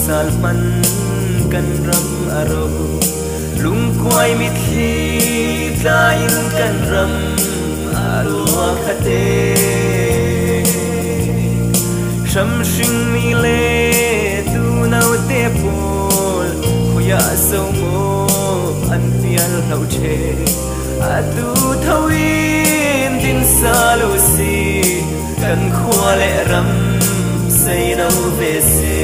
salman kan ram aro lung quay mit khi tlain kan ram alo khate sham shing mi le tu nau te pol khoya so mo an pial hau che atu thawin din salo si kan khwa le ram say nau ve se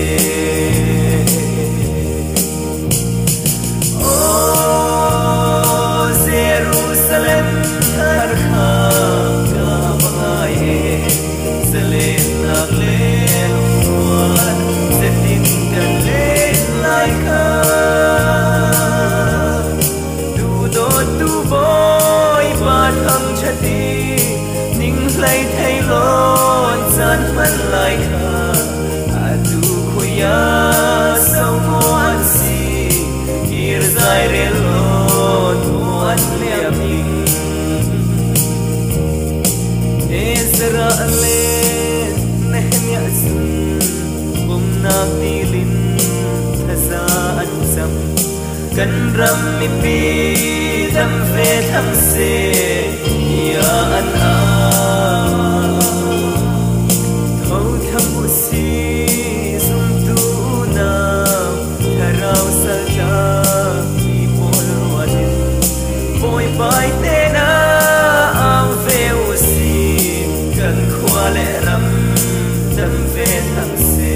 oh Jerusalem har kha ka bae zalen nagle luar zetin kan le lai kha du do tu boy ba thang chati ning lai thai lon san man lai kha atu khoya sau mon si ir zai re lon mon liamin Israel nehnya sun bum na pilin thasa ansam kan ram mi pi dam ve tham se ya an a thau tham usi sum tu na tharau salta mi pol wadin boy bai te na am ve usi kan khwa le ram dam ve tham se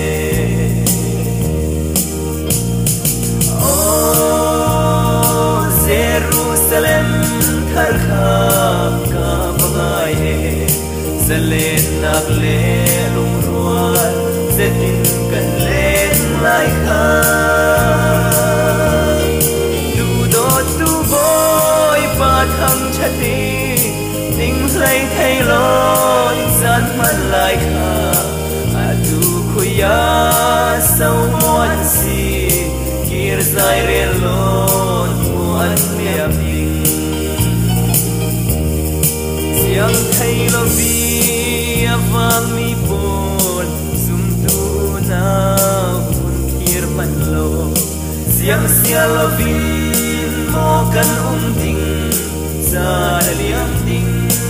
oh Jerusalem thar kha ka bae zalen nagle lung rual zetin kan len lai kha du do tu boy pa thang chati ning lai thai lon zan man lai kha atu khoya sau mon si kir zai re lon muan liam ding siang thai lo vi avang mi pol sum tu na un kir pan lo siang sia lo vin mo kan ding za liam ding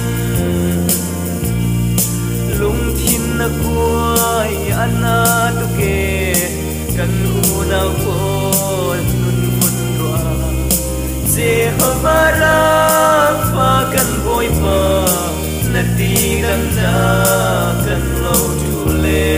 lung thin na kuai ana tu ke kan una pol nun mun roa Jehovah Rapha kan boy pa na ti kan na kan lo tu le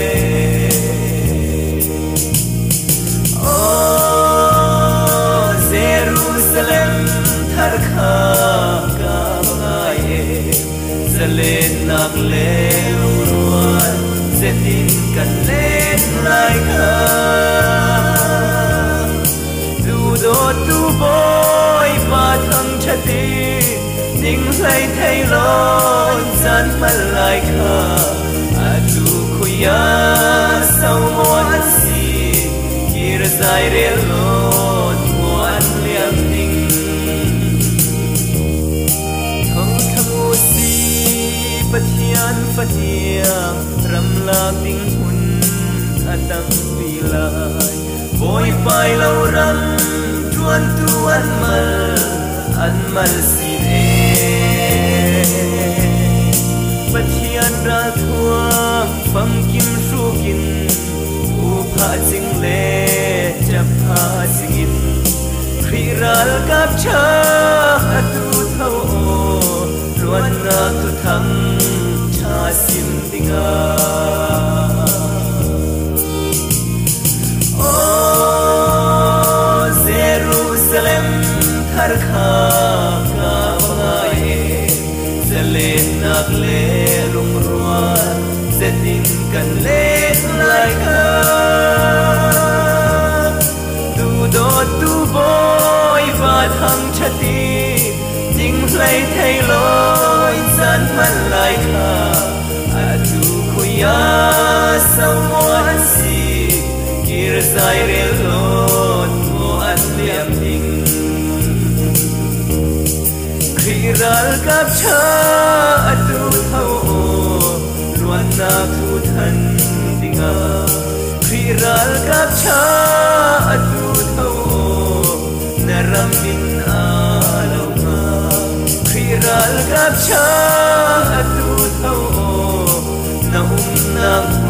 oh Jerusalem thar kha ka bae zalen nagle luar zetin kan len lai kha du do tu boy pa thang chati ning lai thai lon san man lai kha atu khoya sau mon si kir zai re lon mon liam ding thong thamu si pathian fatia ram la ding hun atang pilai boy pai lau ram tuan tuan mal si pathian ra thuang phang kim shu kin u pha ching le chap pha singin khri ral kap cha atu thau luan na tu thang cha sim dinga oh Jerusalem thar kha ka bae zalen nagle lung rual zetin kan len lai kha du do tu boy va thang chati ning lai thai loi san man lai kha atu khoya sau mon si kir zai re lon mo an liam ding khri ral kap cha atu thau luan na thu than dinga khri ral gal gap cha tu thâu na nang